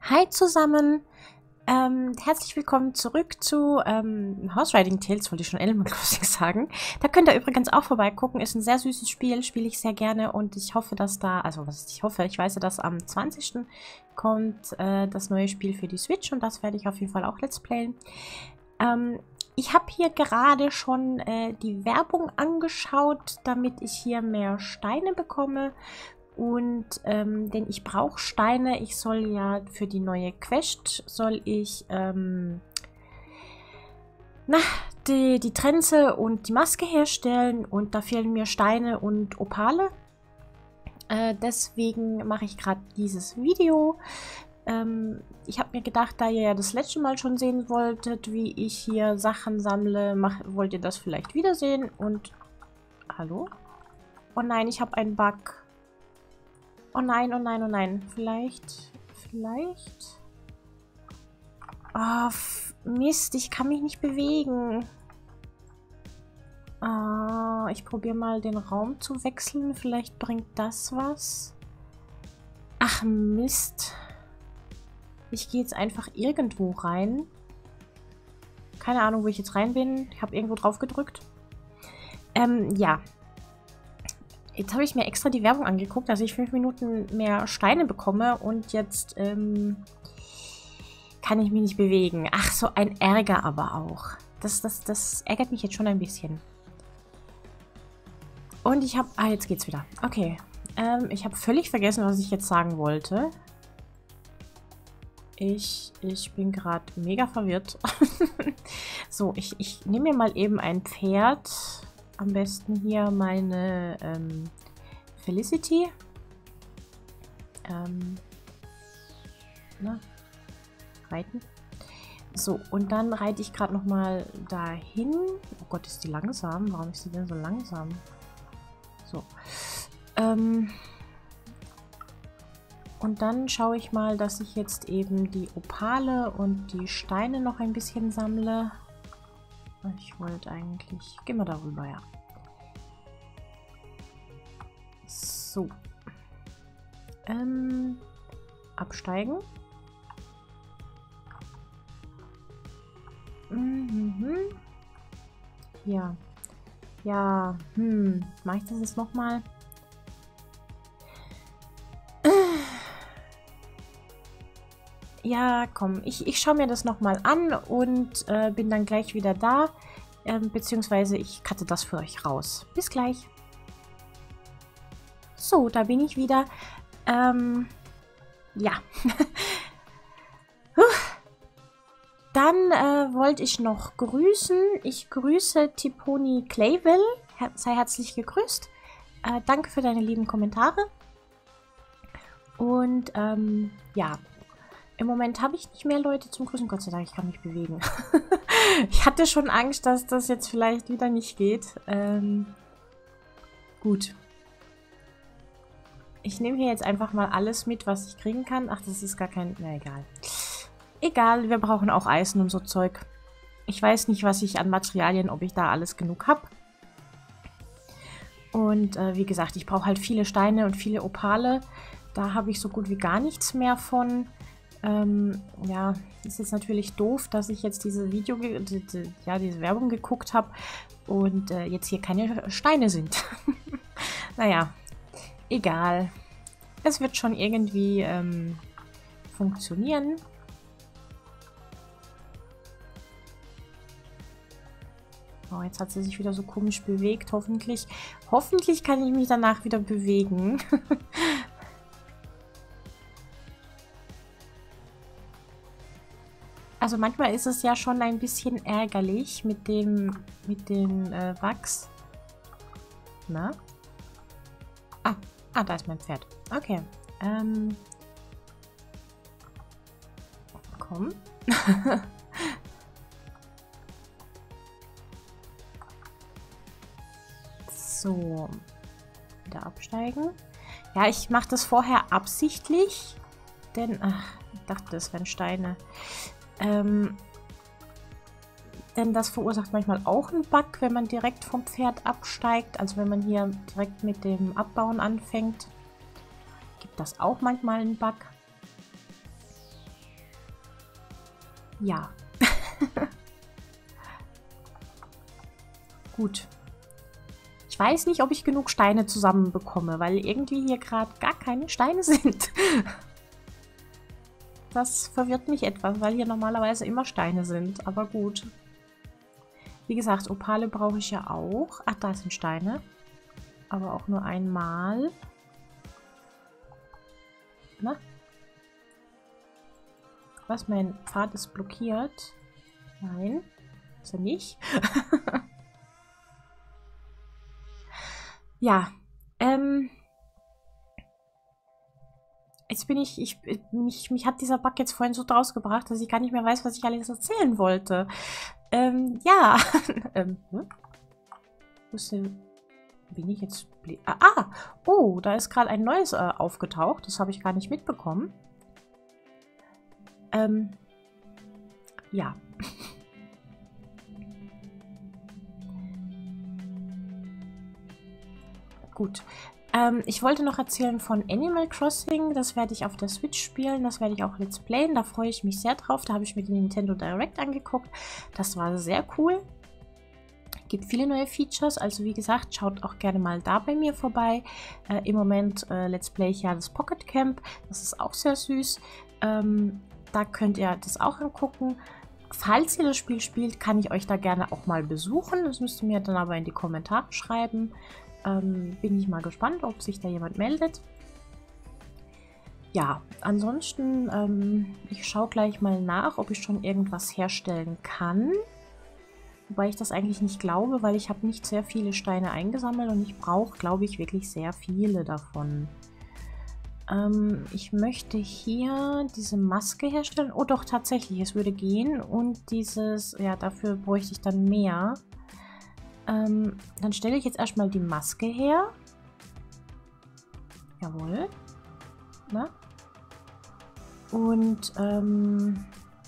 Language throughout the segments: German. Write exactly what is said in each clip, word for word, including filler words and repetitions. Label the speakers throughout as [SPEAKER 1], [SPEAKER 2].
[SPEAKER 1] Hi zusammen, ähm, herzlich willkommen zurück zu ähm, Horse Riding Tales, wollte ich schon Animal Crossing sagen. Da könnt ihr übrigens auch vorbeigucken, ist ein sehr süßes Spiel, spiele ich sehr gerne und ich hoffe, dass da, also was ich hoffe, ich weiß ja, dass am zwanzigsten kommt äh, das neue Spiel für die Switch und das werde ich auf jeden Fall auch let's playen. Ähm, ich habe hier gerade schon äh, die Werbung angeschaut, damit ich hier mehr Steine bekomme. Und, ähm, denn ich brauche Steine. Ich soll ja für die neue Quest, soll ich, ähm, na, die, die Trense und die Maske herstellen. Und da fehlen mir Steine und Opale. Äh, deswegen mache ich gerade dieses Video. Ähm, ich habe mir gedacht, da ihr ja das letzte Mal schon sehen wolltet, wie ich hier Sachen sammle, mach, wollt ihr das vielleicht wiedersehen. Und, hallo? Oh nein, ich habe einen Bug. Oh nein, oh nein, oh nein. Vielleicht, vielleicht... Oh, Mist, ich kann mich nicht bewegen. Oh, ich probiere mal den Raum zu wechseln. Vielleicht bringt das was. Ach, Mist. Ich gehe jetzt einfach irgendwo rein. Keine Ahnung, wo ich jetzt rein bin. Ich habe irgendwo drauf gedrückt. Ähm, ja. Jetzt habe ich mir extra die Werbung angeguckt, dass ich fünf Minuten mehr Steine bekomme und jetzt ähm, kann ich mich nicht bewegen. Ach, so ein Ärger aber auch. Das, das, das ärgert mich jetzt schon ein bisschen. Und ich habe... Ah, jetzt geht's wieder. Okay. Ähm, ich habe völlig vergessen, was ich jetzt sagen wollte. Ich, ich bin gerade mega verwirrt. So, ich, ich nehme mir mal eben ein Pferd. Am besten hier meine ähm, Felicity. Ähm, na, reiten. So, und dann reite ich gerade noch mal dahin. Oh Gott, ist die langsam? Warum ist die denn so langsam? So. Ähm, und dann schaue ich mal, dass ich jetzt eben die Opale und die Steine noch ein bisschen sammle. Ich wollte eigentlich... Gehen wir darüber, ja. So. Ähm, absteigen. Mhm. Ja. Ja. Hm. Mache ich das jetzt nochmal? Ja, komm. Ich, ich schaue mir das nochmal an und äh, bin dann gleich wieder da. Ähm, beziehungsweise ich cutte das für euch raus. Bis gleich. So, da bin ich wieder. Ähm, ja. Dann äh, wollte ich noch grüßen. Ich grüße Tiponi Clayville. Her sei herzlich gegrüßt. Äh, danke für deine lieben Kommentare. Und ähm, ja, im Moment habe ich nicht mehr Leute zum Grüßen. Gott sei Dank, ich kann mich bewegen. Ich hatte schon Angst, dass das jetzt vielleicht wieder nicht geht. Ähm, gut. Ich nehme hier jetzt einfach mal alles mit, was ich kriegen kann. Ach, das ist gar kein... Na, egal. Egal, wir brauchen auch Eisen und so Zeug. Ich weiß nicht, was ich an Materialien, ob ich da alles genug habe. Und äh, wie gesagt, ich brauche halt viele Steine und viele Opale. Da habe ich so gut wie gar nichts mehr von. Ähm, ja, ist jetzt natürlich doof, dass ich jetzt diese Video, die, die, ja, diese Werbung geguckt habe und äh, jetzt hier keine Steine sind. Naja, egal. Es wird schon irgendwie ähm, funktionieren. Oh, jetzt hat sie sich wieder so komisch bewegt. Hoffentlich, hoffentlich kann ich mich danach wieder bewegen. Also manchmal ist es ja schon ein bisschen ärgerlich mit dem, mit den äh, Bugs. Na? Ah, ah, da ist mein Pferd. Okay. Ähm. Komm. So. Wieder absteigen. Ja, ich mache das vorher absichtlich. Denn, ach, ich dachte, das wären Steine. Ähm, denn das verursacht manchmal auch einen Bug, wenn man direkt vom Pferd absteigt. Also wenn man hier direkt mit dem Abbauen anfängt, gibt das auch manchmal einen Bug. Ja. Gut. Ich weiß nicht, ob ich genug Steine zusammenbekomme, weil irgendwie hier gerade gar keine Steine sind. Das verwirrt mich etwas, weil hier normalerweise immer Steine sind. Aber gut. Wie gesagt, Opale brauche ich ja auch. Ach, da sind Steine. Aber auch nur einmal. Na? Was? Mein Pfad ist blockiert? Nein. Ist er nicht? Ja. Ähm. Jetzt bin ich, ich, mich, mich hat dieser Bug jetzt vorhin so draus gebracht, dass ich gar nicht mehr weiß, was ich alles erzählen wollte. Ähm, ja. ähm, hm? Wo ist denn, bin ich jetzt? Ah, ah, oh, da ist gerade ein neues äh, aufgetaucht. Das habe ich gar nicht mitbekommen. Ähm, ja. Gut. Ähm, ich wollte noch erzählen von Animal Crossing. Das werde ich auf der Switch spielen. Das werde ich auch Let's Playen. Da freue ich mich sehr drauf. Da habe ich mir den Nintendo Direct angeguckt. Das war sehr cool. Gibt viele neue Features. Also wie gesagt, schaut auch gerne mal da bei mir vorbei. Äh, Im Moment äh, Let's Play ich ja das Pocket Camp. Das ist auch sehr süß. Ähm, da könnt ihr das auch angucken. Falls ihr das Spiel spielt, kann ich euch da gerne auch mal besuchen. Das müsst ihr mir dann aber in die Kommentare schreiben. Ähm, bin ich mal gespannt, ob sich da jemand meldet. Ja, ansonsten, ähm, ich schaue gleich mal nach, ob ich schon irgendwas herstellen kann. Wobei ich das eigentlich nicht glaube, weil ich habe nicht sehr viele Steine eingesammelt und ich brauche, glaube ich, wirklich sehr viele davon. Ähm, ich möchte hier diese Maske herstellen. Oh doch, tatsächlich, es würde gehen. Und dieses, ja, dafür bräuchte ich dann mehr. Ähm, dann stelle ich jetzt erstmal die Maske her. Jawohl. Na? Und ähm,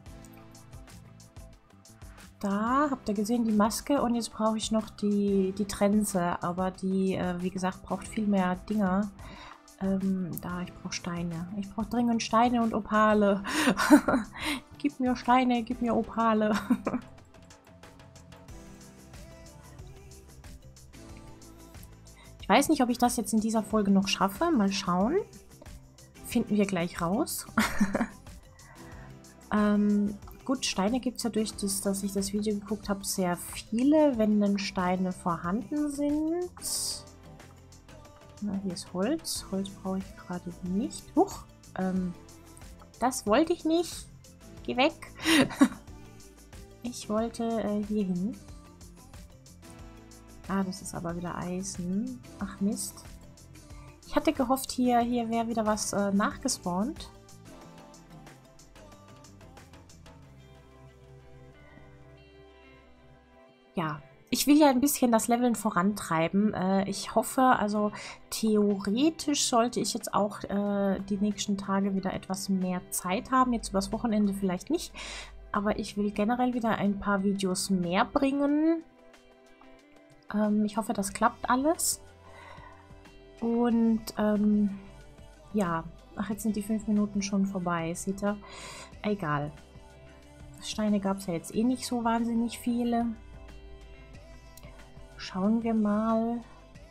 [SPEAKER 1] da habt ihr gesehen, die Maske. Und jetzt brauche ich noch die, die Trense. Aber die, äh, wie gesagt, braucht viel mehr Dinger. Ähm, da, ich brauche Steine. Ich brauche dringend Steine und Opale. Gib mir Steine, gib mir Opale. Ich weiß nicht, ob ich das jetzt in dieser Folge noch schaffe. Mal schauen. Finden wir gleich raus. ähm, gut, Steine gibt es ja durch das, dass ich das Video geguckt habe, sehr viele, wenn denn Steine vorhanden sind. Na, hier ist Holz. Holz brauche ich gerade nicht. Huch, ähm, das wollte ich nicht. Geh weg. Ich wollte äh, hier hin. Ah, das ist aber wieder Eisen. Ach Mist. Ich hatte gehofft, hier, hier wäre wieder was äh, nachgespawnt. Ja, ich will ja ein bisschen das Leveln vorantreiben. Äh, ich hoffe, also theoretisch sollte ich jetzt auch äh, die nächsten Tage wieder etwas mehr Zeit haben. Jetzt übers Wochenende vielleicht nicht. Aber ich will generell wieder ein paar Videos mehr bringen. Ähm, ich hoffe, das klappt alles. Und ähm, ja, ach, jetzt sind die fünf Minuten schon vorbei, seht ihr? Egal. Steine gab es ja jetzt eh nicht so wahnsinnig viele. Schauen wir mal.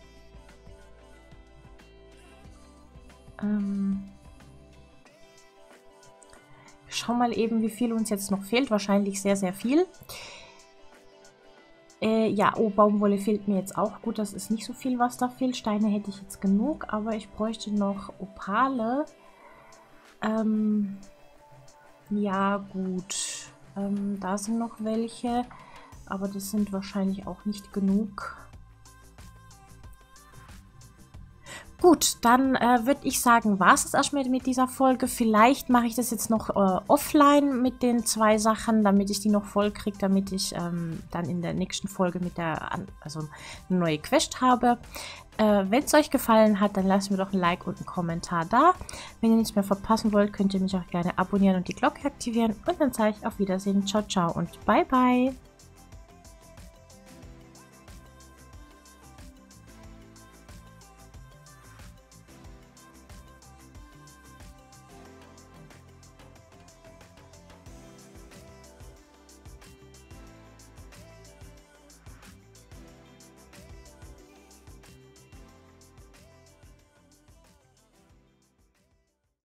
[SPEAKER 1] Ähm, schau mal eben, wie viel uns jetzt noch fehlt. Wahrscheinlich sehr, sehr viel. Äh, ja, oh, Baumwolle fehlt mir jetzt auch. Gut, das ist nicht so viel, was da fehlt. Steine hätte ich jetzt genug, aber ich bräuchte noch Opale. Ähm, ja, gut. Ähm, da sind noch welche, aber das sind wahrscheinlich auch nicht genug. Gut, dann äh, würde ich sagen, war es das erstmal mit dieser Folge. Vielleicht mache ich das jetzt noch äh, offline mit den zwei Sachen, damit ich die noch voll kriege, damit ich ähm, dann in der nächsten Folge mit der, also eine neue Quest habe. Äh, Wenn es euch gefallen hat, dann lasst mir doch ein Like und einen Kommentar da. Wenn ihr nichts mehr verpassen wollt, könnt ihr mich auch gerne abonnieren und die Glocke aktivieren. Und dann sage ich auf Wiedersehen, ciao, ciao und bye, bye.